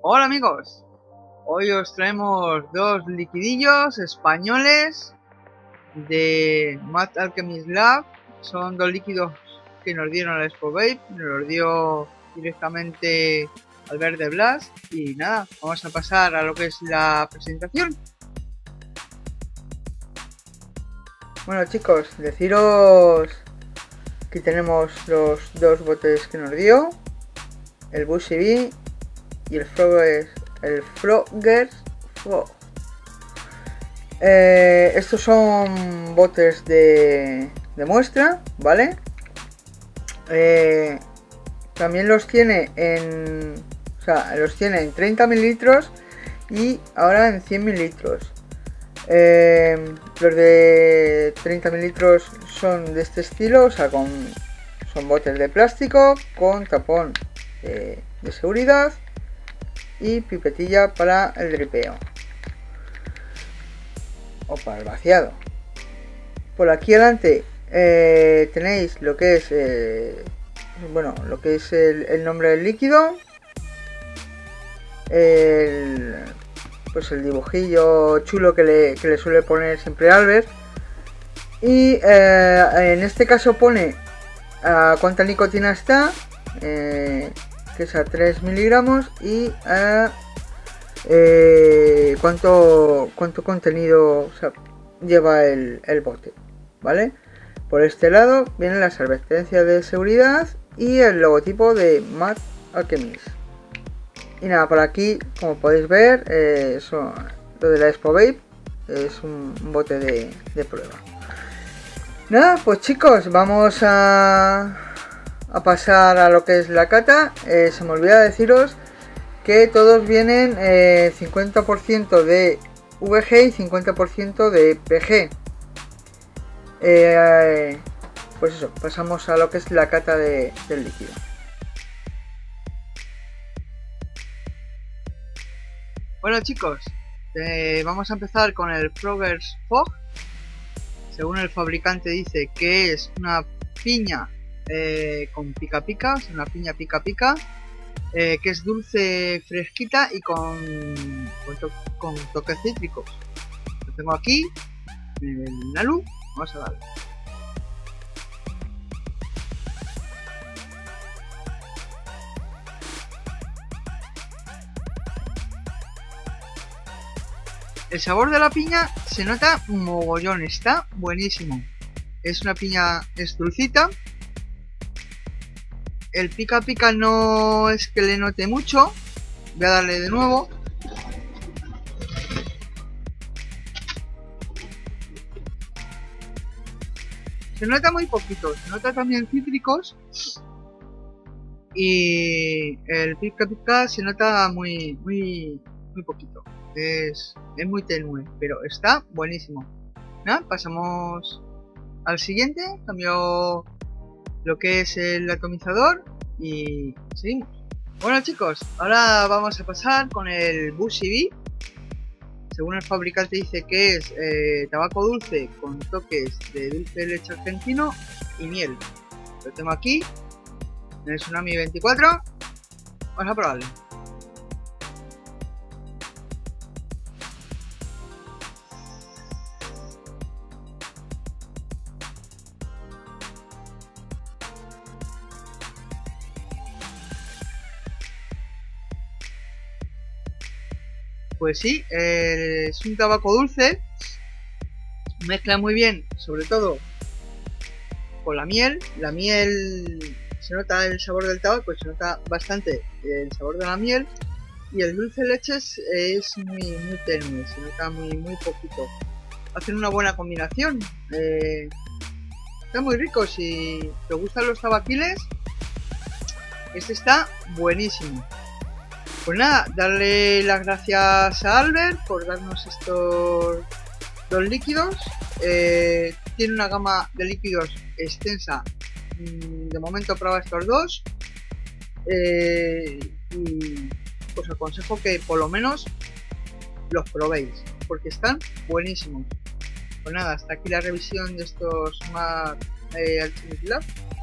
Hola amigos, hoy os traemos dos liquidillos españoles de Mad Alchemist Lab. Son dos líquidos que nos dieron al Expo Vape, nos los dio directamente al Verde Blast. Y nada, vamos a pasar a lo que es la presentación. Bueno chicos, deciros que tenemos los dos botes que nos dio, el Bushy Bee y el Frogger's Fog. Estos son botes de muestra, ¿vale? También los tiene en, los tiene en 30 mililitros y ahora en 100 mililitros. Los de 30 mililitros son de este estilo, son botes de plástico con tapón de seguridad y pipetilla para el dripeo o para el vaciado. Por aquí adelante tenéis lo que es el nombre del líquido, pues el dibujillo chulo que le suele poner siempre Albert, y en este caso pone a cuánta nicotina está, que es a 3 miligramos, y a cuánto contenido lleva el bote, ¿vale? Por este lado viene la advertencia de seguridad y el logotipo de Mad Alchemist. Y nada, por aquí, como podéis ver, lo de la Expo Vape es un bote de prueba. Nada, pues chicos, vamos a pasar a lo que es la cata. Se me olvida deciros que todos vienen 50% de VG y 50% de PG. Pues eso, pasamos a lo que es la cata del líquido. Bueno chicos, vamos a empezar con el Frogger's Fog. Según el fabricante dice que es una piña con pica pica, es una piña pica pica, que es dulce, fresquita y con toques cítricos. Lo tengo aquí en el Nalu, vamos a darle. El sabor de la piña se nota mogollón, está buenísimo. Es una piña, es dulcita. El pica pica no es que le note mucho. Voy a darle de nuevo. Se nota muy poquito, se nota también cítricos. Y el pica pica se nota muy poquito. Es muy tenue, pero está buenísimo. ¿No? Pasamos al siguiente, cambio lo que es el atomizador y seguimos. Bueno chicos, ahora vamos a pasar con el Bushy Bee. Según el fabricante dice que es tabaco dulce con toques de dulce de leche argentino y miel. Lo tengo aquí en el Tsunami 24. Vamos a probarlo. Pues sí, es un tabaco dulce, mezcla muy bien, sobre todo con la miel. La miel, se nota el sabor del tabaco, se nota bastante el sabor de la miel, y el dulce de leche es muy tenue, se nota muy poquito. Hacen una buena combinación, está muy rico. Si te gustan los tabaquiles, este está buenísimo. Pues nada, darle las gracias a Albert por darnos estos dos líquidos. Tiene una gama de líquidos extensa. De momento prueba estos dos. Y os aconsejo que por lo menos los probéis, porque están buenísimos. Pues nada, hasta aquí la revisión de estos Mad Alchemist Lab.